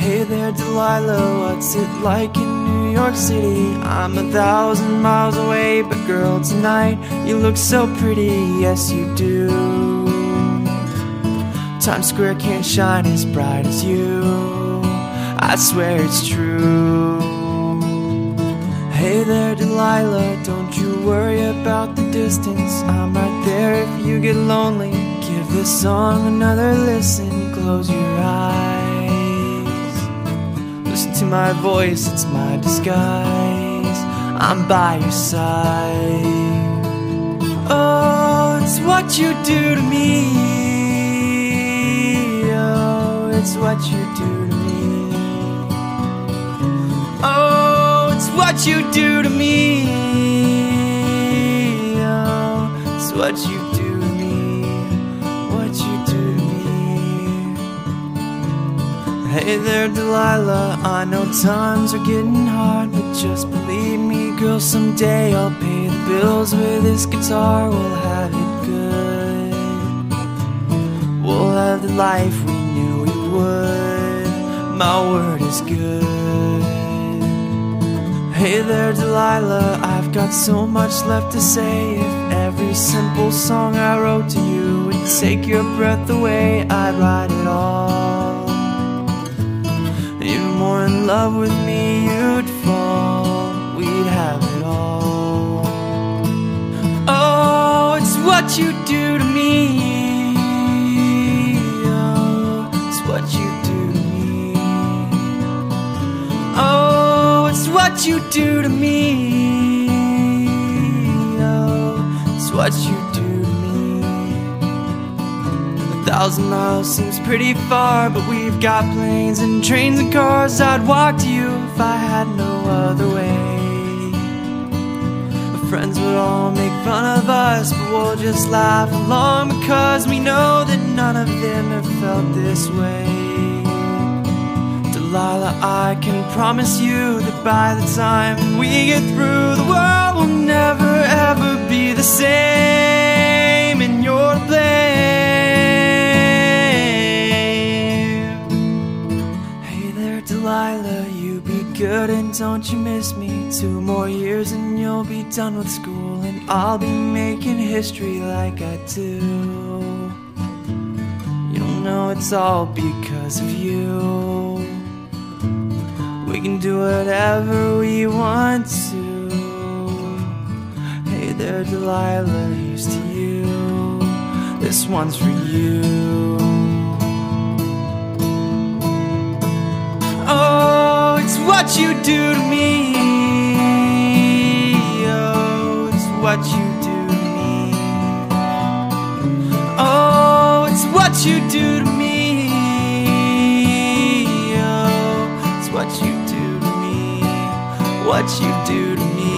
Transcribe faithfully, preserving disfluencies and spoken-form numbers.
Hey there Delilah, what's it like in New York City? I'm a thousand miles away, but girl tonight you look so pretty, yes you do. Times Square can't shine as bright as you, I swear it's true. Hey there Delilah, don't you worry about the distance, I'm right there if you get lonely. Give this song another listen, close your eyes, listen to my voice, it's my disguise, I'm by your side. Oh, it's what you do to me, oh, it's what you do to me. Oh, it's what you do to me, oh, it's what you do to me, what you do to me. Hey there Delilah, I know times are getting hard, but just believe me girl, someday I'll pay the bills with this guitar. We'll have it good, we'll have the life we knew we would, my word is good. Hey there Delilah, I've got so much left to say. If every simple song I wrote to you would take your breath away, I'd write it all. You're more in love with me, you'd fall, we'd have it all. Oh, it's what you do to me, oh, it's what you do to me. Oh, it's what you do to me, oh, it's what you do to me. A thousand miles seems pretty far, but we've got planes and trains and cars. I'd walk to you if I had no other way. Our friends would all make fun of us, but we'll just laugh along, because we know that none of them have felt this way. Delilah, I can promise you that by the time we get through, the world will never ever be the same, and you're to blame. Hey there Delilah, you be good and don't you miss me. Two more years and you'll be done with school, and I'll be making history like I do. You'll know it's all because of you. We can do whatever we want to. Hey there Delilah, here's to you, this one's for you. Oh, it's what you do to me, oh, it's what you do to me. Oh, it's what you do to me, oh, it's what you do to me, what you do to me.